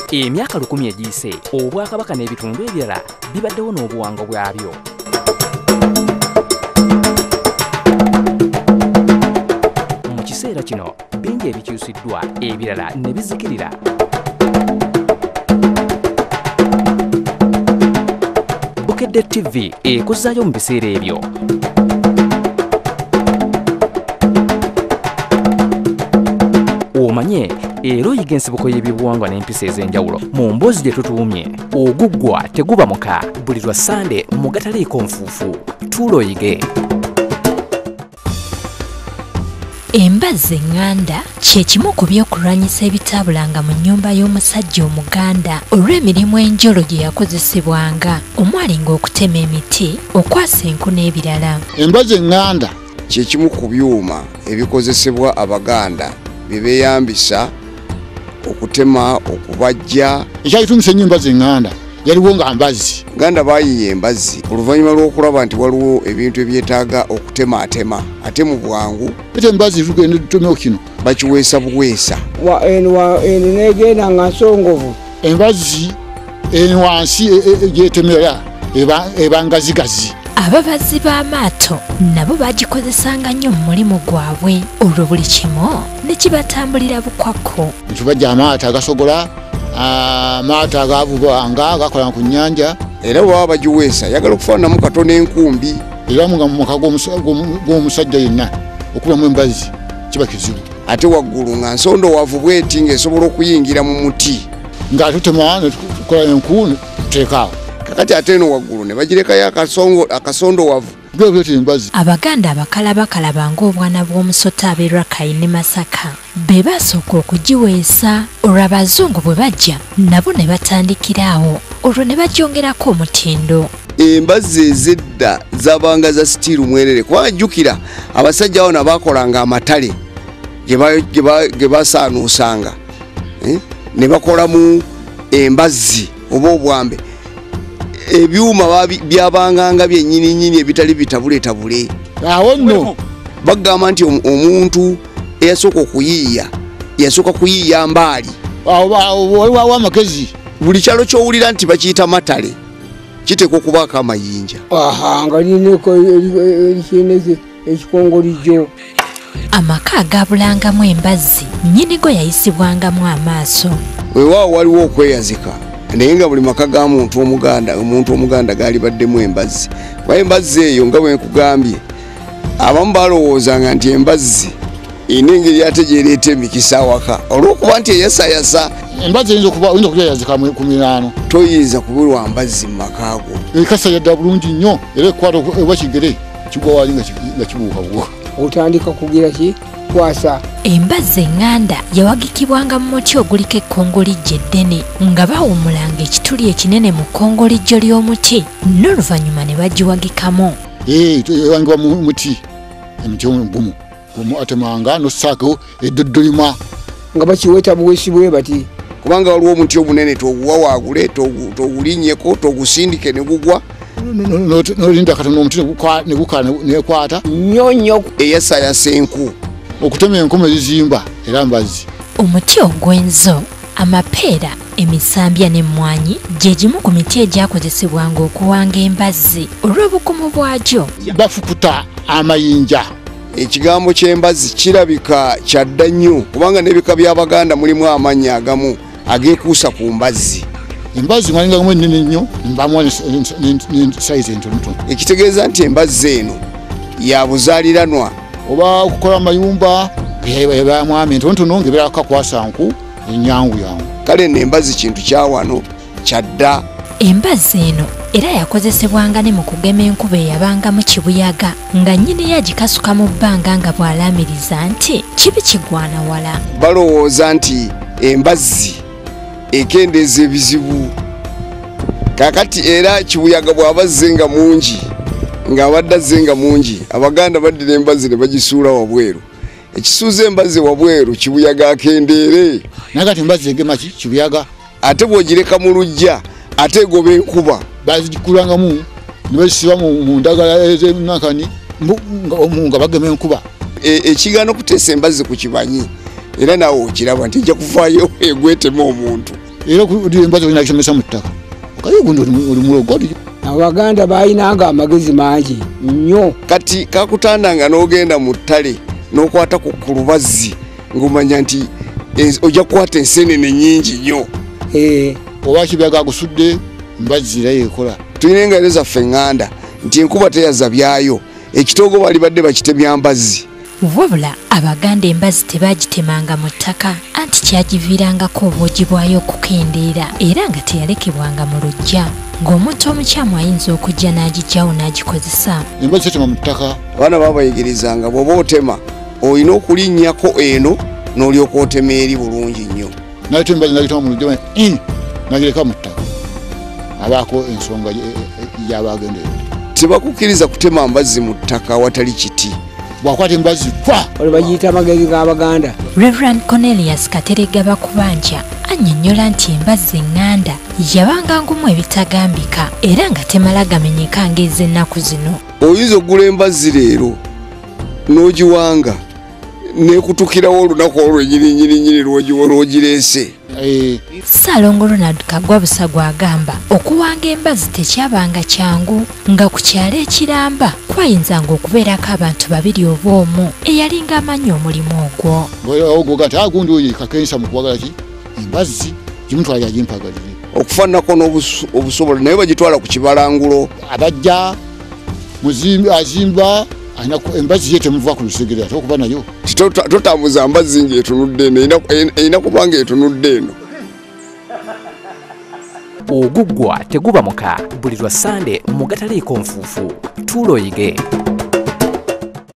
Emyaka 10 egiyise Obwakabaka n'ebitundu ebirala bibaddewo n'obuwangwa bwabyo. Mu kiseera kino bingi ebikyusiddwa ebirala ne bizikirira. Bukedde TV ekozzaayo mu biseera ebyo. Omanye era oyiga ensibuko y'ebyobuwangwa n'empisa ez'enjawulo mu mboozi gye tutuumye. Oguggwa teguba muka buli lwa Sande mu gataleeko nfuufu. Tuula oyige. Embazzi eŋŋanda kye kimu ku by'okulwanyisa ebitaabulanga mu nnyumba y'omusajja Omuganda olw'emirimu enjolo gye yakozesebwanga omwali ng'okutema emiti, okwasa enku n'ebirala. Embazzi eŋŋanda kye kimu ku byuma ebikozesebwa Abaganda bye beeyambisa okutema, okubajja. Ekyayitumisa ennyo embazzi eŋŋanda yaliwo nga mbazzi. Ganda baayiye embazzi oluvannyuma lw'okulaba nti waliwo ebintu ebyetaaga okutemaatema ate mu bwangu. Ate embazzi tugenda tutomeo kino bakiweesa buweesa. Eno negenda nga nsongovu. Embazzi eno wansi egyetemera eba ngazigazi. Ababazzi b'amaato nabo bagikozesanga nnyo mu mulimu gwabwe olwo buli kimu ne kibatambulira bukwakko. Ntubajja amaato agasogola, amaato agavubanga gakola ku nnyanja. Era bw'aba bagiweesa yagala okufaananamu katono enkumbi. Era mu maka gw'omusajja yenna okulamu embazzi kiba kizibu. Ate waggulu nga nsondowavu bweti ng'esobola okuyingira mu muti. Nga tutema ne tukola enku tuteekaawo. Kakati ate eno waggulu ne bagirekayo akasondowavu. Abaganda abakalabakala ng'obwana bw'omusota ab'e Rakai ne Masaka be basooka okugiweesa. Olwo Abazungu bwe bajja nabo ne batandikiraawo, olwo ne bagyongerako omutindo. Embazzi ez'edda zabanga za sitiiru mwerere. Kwajjukira abasajja awo nabaakolanga amatale ge basaanuusanga ne bakolamu embazzi oba obwambe. Ebyuma byabanganga byennyini ebitali bitabuletabule. Awo nno bagamba nti omuntu eyasooka okuyiiya yasooka kuyiiya mbaali. Awo amagezi. Buli kyalo ky'owulira nti bakiyita matale kiteekwa okubaako amayinja. Nga lineko erikineke ekikongolijo. Amaka agabulangamu embazzi nnyinigo yayisibwangamu amaaso. Weewaawo waliwo okweyazika naye nga buli maka ga muntu omuganda gaali baddemu embazzi. Kwaye embazzi eyo nga bwe nkugambye abamu balowoozanga nti embazzi ina engeri ate gyereeta emikisa awaka olw'okuba nti eyasayasa. Embazzi oyinza okugyayazika ku miraano. Toyinza kubulwa mbazzi mu maka go. Ekasayadda bulungi nnyo era ekwata oba kigere kigwa wali nga kibuukabuuka. Otandika kugira ki kwasa. Embazzi eŋŋanda yawagikibwanga mu muti oguliko ekkongolijjo eddene nga bawummulanga ekituli ekinene mu kkongolijjo ly'omuti n'oluvannyuma ne bagiwagikamu. Ewangibwa mu muti emiti omugumu atemanga n'ossaako eddodolima nga bakiweeta buweesi bwe bati. Kubanga waliwo omuti omunene toguwawaagule togulinnyeko togusindike ne gugwa. Nolinda katono omuti ne guka nekwata nnyo eyasayasa enku. Okutema enkomo ezizimba era mbazzi. Omuti ogw'enzo, amapeera, emisambya n'emmwanyi gye gimu ku miti egyakozesebwanga okuwanga embazzi olw'obugumu bwagyo. Bafukuta amayinja. Ekigambo ky'embazzi kirabika kyadda nnyo kubanga n'ebika by'Abaganda mulimu amannya agamu ageekuusa ku mbazzi. Embazzi mwalingamu ennene nnyo mbamu n'esayizi entonotono. Ekitegeeza nti embazzi eno ya buzaaliranwa oba okukola amayumba mwami entonotono ng'ebeera kakwasa nku ennyangu yangu. Kale n'embazzi kintu kya wano kyadda. Embazzi eno era yakozesebwanga ne mu kugema enkuba eyabanga mu kibuyaga nga nnyini yagikasuka mu bbanga nga bw'alaamiriza nti kibi kigwana wala. Balowooza nti embazzi ekendeeza ebizibu. Kakati era kibuyaga bw'abazze nga mungi ng'abadde azze nga mungi Abaganda baddira embazzi ne bagisuula wabweru. Ekisuuza embazzi wabweru kibuyaga akendeere. Naye kati embazzi egema kibuyaga ate bw'ogireka mu luggya ate egoba enkuba. Bazikulangamu ne bazisiba mu ndagala ez'enakani nga bagema enkuba. Ekigaana okuteesa embazzi ku kibanyi era naawe okiraba nti ejja kuvaayo egwetema omuntu. era embazzi olina kisomesa mu ttaka okaye gundi oli mulogoli. Abaganda balinanga amagezi mangi nnyo. Kati kakutandanga n'ogenda mu ttale n'okwata ku lubazzi ng'omanya nti ojja kukwata enseenene nnyingi nnyo. Oba kibuyaga agusudde embazzi era yeekola. Tulina engalo zaffe eŋŋanda nti enkuba teyaza byayo, ekitoogo bali badde bakitemya mbazzi. Wabula abaganda embazzi tebagitemanga mu ttaka anti kyagiviirangako obwogi bwayo okukendeera era nga teyalekebwanga mu luggya ng'omuntu omukyamu ayinza okujja n'agijjawo n'agikozesa. Embazzi tetema mu ttaka. Abaana baabayigirizanga bw'oba otema olina okulinnyako eno n'olyoka otema eri bulungi nnyo. Nayite embazzi nagitema mu luggya nagireka mu ttaka abaako ensonga gy'abagendera. Tebakukkiriza kutema mbazzi mu ttaka awatali kiti. Bwakwata embazzi twa olwo bagiyita amagezi g'Abaganda. Reverend Cornelius Kateregga Bakubanja annyonnyola nti embazzi eŋŋanda yabanga ngumu ebitagambika era nga temala gamenyeka ng'ez'ennaku zino. Oyinza okugula embazzi leero n'ogiwanga n'ekutukirawo olunaku olw'ennyininyininyini lw'ogireese. Ssaalongo Ronald Kagwa Busagwa agamba okuwanga embazzi tekyabanga kyangu nga ku kyalo ekiramba kwayinzanga okubeerako abantu babiri oba omu eyalinga amanyi omulimu ogwo. Ogwo gati agundi oyo kakensa mu kuwagala ki embazzi gimutwala yagimpagalire. Okufaananako n'obusobola naye bagitwala ku kibalangulo. Abajja muzimbi azimba embazzi ye temuva ku lusegere ate okuba nayo. Totambuza mbazzi ng'etunudde eno erina kuba ng'etunudde eno. Oguggwa teguba muka buli lwa Sande mu gataliiko nfuufu. Tulo yige.